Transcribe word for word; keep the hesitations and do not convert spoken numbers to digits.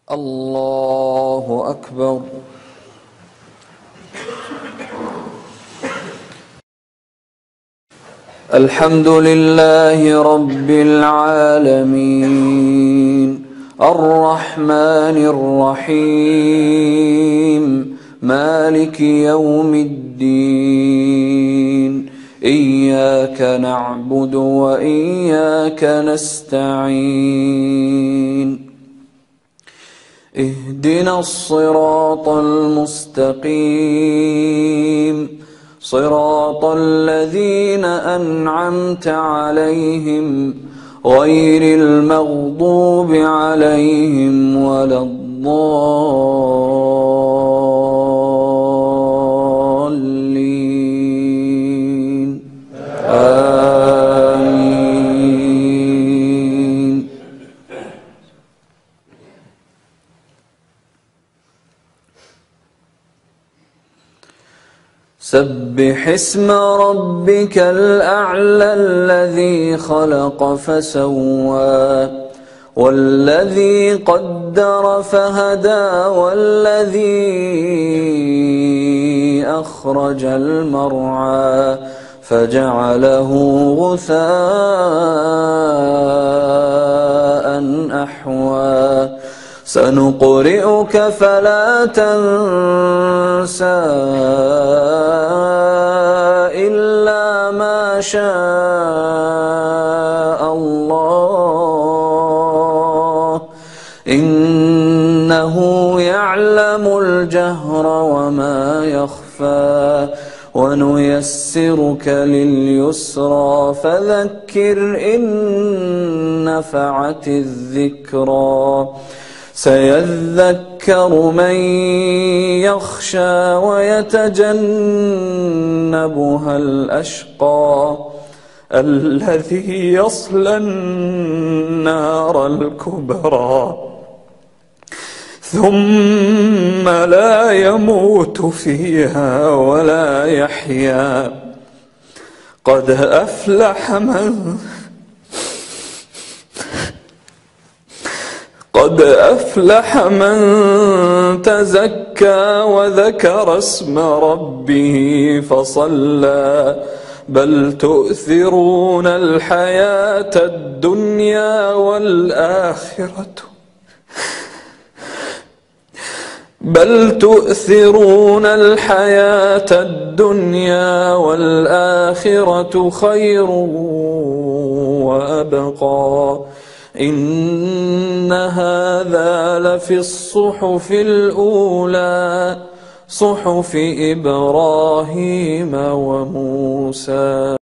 الله أكبر. الحمد لله رب العالمين الرحمن الرحيم مالك يوم الدين إياك نعبد وإياك نستعين اهدنا الصراط المستقيم صراط الذين أنعمت عليهم غير المغضوب عليهم ولا الضالين آمين. سبح اسم ربك الأعلى الذي خلق فسوى والذي قدر فهدى والذي أخرج المرعى فجعله غثاء أحوى سنقرئك فلا تنسى إلا ما شاء الله إنه يعلم الجهر وما يخفى ونيسرك لليسرى فذكر إن نفعت الذكرى سيذكر من يخشى ويتجنبها الأشقى الذي يصلى النار الكبرى ثم لا يموت فيها ولا يحيا قد أفلح من قد أفلح من تزكى وذكر اسم ربه فصلى بل تؤثرون الحياة الدنيا والآخرة بل تؤثرون الحياة الدنيا والآخرة خير وأبقى إن هذا لفي الصحف الأولى صحف إبراهيم وموسى.